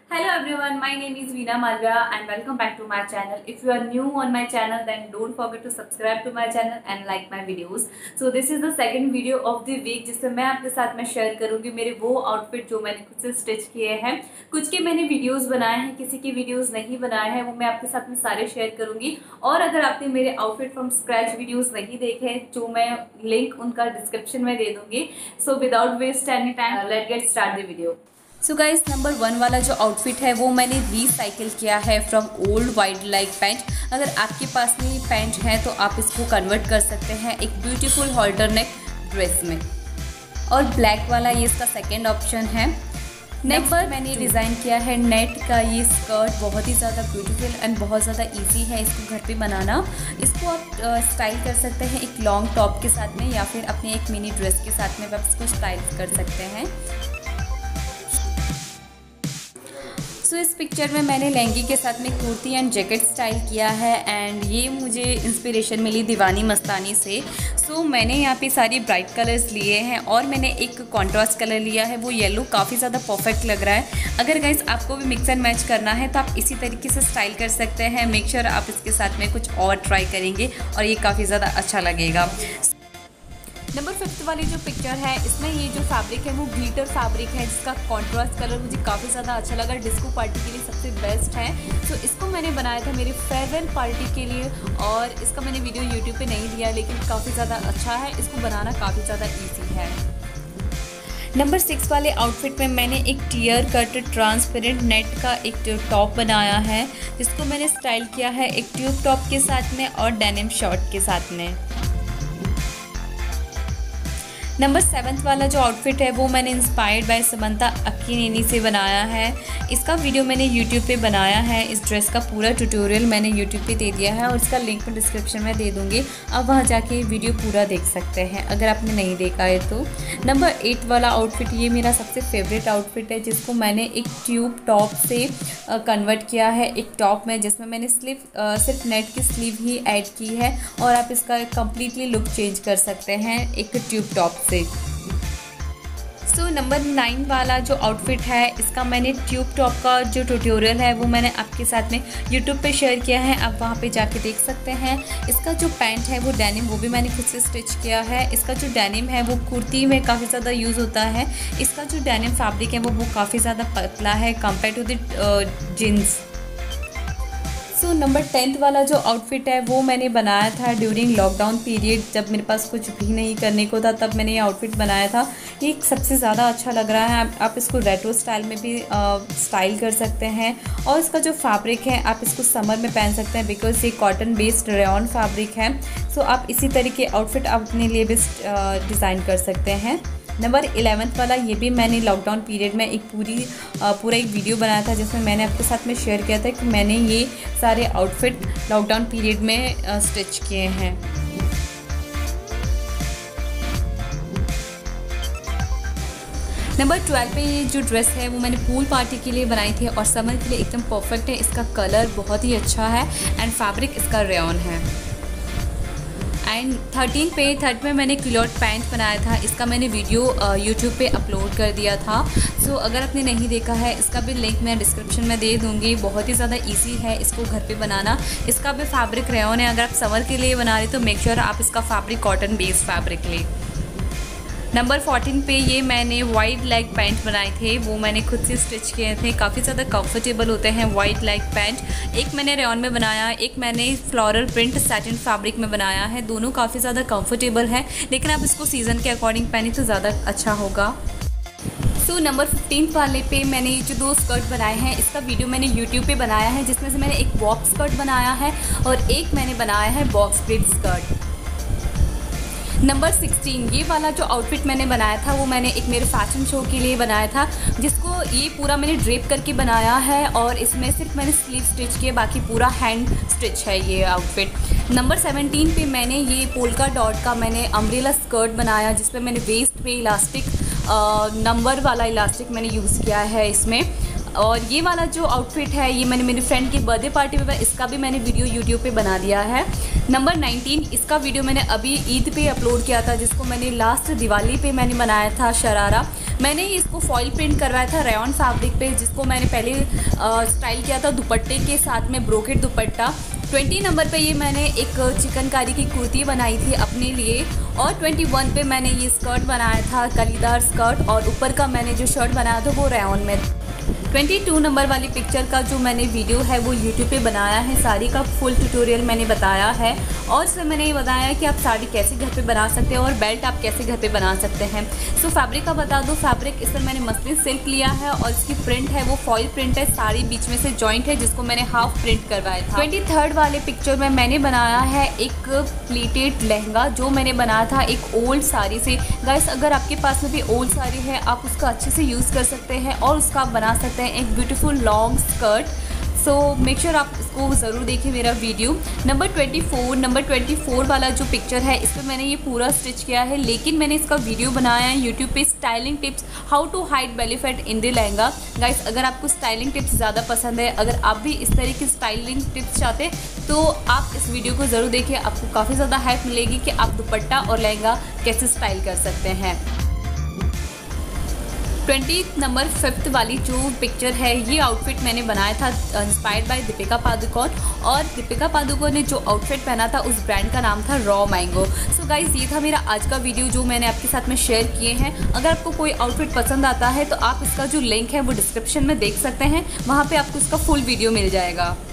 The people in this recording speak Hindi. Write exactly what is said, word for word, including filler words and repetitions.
Hello everyone, my name is Veena Malviya and welcome back to my channel. If you are new on my channel then don't forget to subscribe to my channel and like my videos. So this is the second video of the week जिसमें मैं आपके साथ में शेयर करूँगी मेरे वो आउटफिट जो मैंने खुद से स्टिच किए हैं। कुछ के मैंने वीडियोस बनाए हैं, किसी की वीडियोस नहीं बनाए हैं, वो मैं आपके साथ में सारे शेयर करूँगी। और अगर आपने मेरे आउटफिट फ्रॉम स्क्रैच वीडियोज़ नहीं देखे जो मैं लिंक उनका डिस्क्रिप्शन में दे दूँगी। So without waste any time let get start the video. So guys, number one वाला जो आउटफिट है वो मैंने रीसाइकिल किया है from old wide like pant. अगर आपके पास में ये पैंट है तो आप इसको कन्वर्ट कर सकते हैं एक ब्यूटीफुल हॉल्टर नेक ड्रेस में। और ब्लैक वाला ये इसका सेकेंड ऑप्शन है। नेक्स्ट मैंने डिज़ाइन किया है नेट का ये स्कर्ट, बहुत ही ज़्यादा ब्यूटीफुल एंड बहुत ज़्यादा इजी है इसको घर पे बनाना। इसको आप स्टाइल कर सकते हैं एक लॉन्ग टॉप के साथ में या फिर अपने एक मिनी ड्रेस के साथ में आप इसको स्टाइल कर सकते हैं। सो so, इस पिक्चर में मैंने लहंगे के साथ में कुर्ती एंड जैकेट स्टाइल किया है एंड ये मुझे इंस्पिरेशन मिली दीवानी मस्तानी से। सो so, मैंने यहाँ पे सारी ब्राइट कलर्स लिए हैं और मैंने एक कॉन्ट्रास्ट कलर लिया है, वो येलो काफ़ी ज़्यादा परफेक्ट लग रहा है। अगर गाइस आपको भी मिक्स एंड मैच करना है तो आप इसी तरीके से स्टाइल कर सकते हैं। मेक श्योर आप इसके साथ में कुछ और ट्राई करेंगे और ये काफ़ी ज़्यादा अच्छा लगेगा। नंबर फिफ्थ वाली जो पिक्चर है इसमें ये जो फैब्रिक है वो ग्लिटर फैब्रिक है जिसका कॉन्ट्रास्ट कलर मुझे काफ़ी ज़्यादा अच्छा लगा। डिस्को पार्टी के लिए सबसे बेस्ट है। तो इसको मैंने बनाया था मेरे फेयरवेल पार्टी के लिए और इसका मैंने वीडियो यूट्यूब पे नहीं दिया लेकिन काफ़ी ज़्यादा अच्छा है, इसको बनाना काफ़ी ज़्यादा ईजी है। नंबर सिक्स वाले आउटफिट में मैंने एक टीयर कट ट्रांसपेरेंट नेट का एक टॉप बनाया है जिसको मैंने स्टाइल किया है एक ट्यूब टॉप के साथ में और डेनिम शॉर्ट के साथ में। नंबर सेवन्थ वाला जो आउटफिट है वो मैंने इंस्पायर्ड बाय समंता अक्कीनेनी से बनाया है। इसका वीडियो मैंने यूट्यूब पे बनाया है। इस ड्रेस का पूरा ट्यूटोरियल मैंने यूट्यूब पे दे दिया है और इसका लिंक मैं डिस्क्रिप्शन में दे दूँगी, आप वहाँ जाके वीडियो पूरा देख सकते हैं अगर आपने नहीं देखा है तो। नंबर एट वाला आउटफिट ये मेरा सबसे फेवरेट आउटफिट है जिसको मैंने एक ट्यूब टॉप से कन्वर्ट किया है एक टॉप में, जिसमें मैंने स्लीव सिर्फ नेट की स्लीव ही ऐड की है और आप इसका कम्प्लीटली लुक चेंज कर सकते हैं एक ट्यूब टॉप से। सो नंबर नाइन वाला जो आउटफिट है इसका मैंने ट्यूब टॉप का जो ट्यूटोरियल है वो मैंने आपके साथ में यूट्यूब पे शेयर किया है, आप वहाँ पे जाके देख सकते हैं। इसका जो पैंट है वो डेनिम, वो भी मैंने खुद से स्टिच किया है। इसका जो डेनिम है वो कुर्ती में काफ़ी ज़्यादा यूज़ होता है। इसका जो डेनिम फैब्रिक है वो वो काफ़ी ज़्यादा पतला है compare to the jeans. So number tenth वाला जो आउटफिट है वो मैंने बनाया था ड्यूरिंग लॉकडाउन पीरियड, जब मेरे पास कुछ भी नहीं करने को था तब मैंने ये आउटफिट बनाया था। ये सबसे ज़्यादा अच्छा लग रहा है। आप, आप इसको रेट्रो स्टाइल में भी आ, स्टाइल कर सकते हैं और इसका जो फैब्रिक है आप इसको समर में पहन सकते हैं बिकॉज ये कॉटन बेस्ड रेयॉन फैब्रिक है। सो आप इसी तरीके आउटफिट आप अपने लिए भी डिज़ाइन कर सकते हैं। नंबर इलेवेंथ वाला ये भी मैंने लॉकडाउन पीरियड में एक पूरी पूरा एक वीडियो बनाया था जिसमें मैंने आपके साथ में शेयर किया था कि मैंने ये सारे आउटफिट लॉकडाउन पीरियड में स्टिच किए हैं। नंबर ट्वेल्व पे ये जो ड्रेस है वो मैंने पूल पार्टी के लिए बनाई थी और समर के लिए एकदम परफेक्ट है। इसका कलर बहुत ही अच्छा है एंड फैब्रिक इसका रेयॉन है। एंड थर्टीन पे थर्ड में मैंने क्लॉथ पैंट बनाया था, इसका मैंने वीडियो यूट्यूब पे अपलोड कर दिया था। सो so, अगर आपने नहीं देखा है इसका भी लिंक मैं डिस्क्रिप्शन में दे दूँगी। बहुत ही ज़्यादा इजी है इसको घर पे बनाना। इसका भी फैब्रिक रेयॉन है। अगर आप समर के लिए बना रहे तो मेक श्योर आप इसका फैब्रिक कॉटन बेस्ड फैब्रिक लें। नंबर फोर्टीन पे ये मैंने वाइड लेग पैंट बनाए थे, वो मैंने खुद से स्टिच किए थे। काफ़ी ज़्यादा कंफर्टेबल होते हैं वाइड लेग पैंट। एक मैंने रेयॉन में बनाया, एक मैंने फ्लोरल प्रिंट सैटिन फैब्रिक में बनाया है। दोनों काफ़ी ज़्यादा कंफर्टेबल है लेकिन आप इसको सीज़न के अकॉर्डिंग पहने तो ज़्यादा अच्छा होगा। सो नंबर फिफ्टीन वाले पे मैंने जो दो स्कर्ट बनाए हैं इसका वीडियो मैंने यूट्यूब पे बनाया है जिसमें से मैंने एक बॉक्स स्कर्ट बनाया है और एक मैंने बनाया है box print skirt. Number sixteen ये वाला जो आउटफिट मैंने बनाया था वो मैंने एक मेरे फैशन शो के लिए बनाया था जिसको ये पूरा मैंने ड्रेप करके बनाया है और इसमें सिर्फ मैंने स्लीव स्टिच किए, बाकी पूरा हैंड स्टिच है ये आउटफिट। नंबर सेवनटीन पे मैंने ये पोल्का डॉट का मैंने अम्ब्रेला स्कर्ट बनाया जिसमें मैंने वेस्ट पे इलास्टिक नंबर वाला इलास्टिक मैंने यूज़ किया है इसमें। और ये वाला जो आउटफिट है ये मैंने मेरी फ्रेंड की बर्थडे पार्टी में, इसका भी मैंने वीडियो यूट्यूब पे बना दिया है। नंबर नाइनटीन इसका वीडियो मैंने अभी ईद पे अपलोड किया था जिसको मैंने लास्ट दिवाली पे मैंने बनाया था शरारा। मैंने इसको फॉइल प्रिंट करवाया था रेयॉन फैब्रिक पे, जिसको मैंने पहले स्टाइल किया था दुपट्टे के साथ में, ब्रोकेट दुपट्टा। ट्वेंटी नंबर पे ये मैंने एक चिकनकारी की कुर्ती बनाई थी अपने लिए, और ट्वेंटी वन पे मैंने ये स्कर्ट बनाया था, कलीदार स्कर्ट, और ऊपर का मैंने जो शर्ट बनाया था वो रेयॉन में। ट्वेंटी टू नंबर वाली पिक्चर का जो मैंने वीडियो है वो यूट्यूब पे बनाया है, साड़ी का फुल ट्यूटोरियल मैंने बताया है, और इसमें मैंने ये बताया कि आप साड़ी कैसे घर पे बना सकते हैं और बेल्ट आप कैसे घर पे बना सकते हैं। सो फैब्रिक का बता दो, फैब्रिक इसमें मैंने मसलिन सिल्क लिया है, और इसकी प्रिंट है वो फॉइल प्रिंट है, साड़ी बीच में से जॉइंट है, जिसको मैंने हाफ प्रिंट करवाया था। ट्वेंटी थर्ड वाले पिक्चर में मैंने बनाया है एक प्लीटेड लहंगा, जो मैंने बनाया था एक ओल्ड साड़ी से। गाइस, अगर आपके पास में भी ओल्ड साड़ी है, आप उसका अच्छे से यूज़ कर सकते हैं और उसका आप बना सकते हैं एक beautiful long skirt. So make sure आप इसको ज़रूर देखें मेरा video. Number twenty four number twenty four वाला जो पिक्चर है, इस पर मैंने ये पूरा स्टिच किया है, लेकिन मैंने इसका वीडियो बनाया है यूट्यूब पे, styling tips how to hide belly fat in the lehenga. Guys, अगर आपको स्टाइलिंग टिप्स ज़्यादा पसंद है, अगर आप भी इस तरह की स्टाइलिंग टिप्स चाहते हैं, तो आप इस वीडियो को ज़रूर देखिए, आपको काफ़ी ज़्यादा हेल्प मिलेगी कि आप दुपट्टा और लहंगा कैसे स्टाइल कर सकते हैं। ट्वेंटी नंबर फिफ्थ वाली जो पिक्चर है, ये आउटफिट मैंने बनाया था इंस्पायर्ड बाय दीपिका पादुकोण, और दीपिका पादुकोण ने जो आउटफिट पहना था उस ब्रांड का नाम था रॉ मैंगो। सो गाइज, ये था मेरा आज का वीडियो जो मैंने आपके साथ में शेयर किए हैं। अगर आपको कोई आउटफिट पसंद आता है तो आप इसका जो लिंक है वो डिस्क्रिप्शन में देख सकते हैं, वहाँ पर आपको इसका फुल वीडियो मिल जाएगा।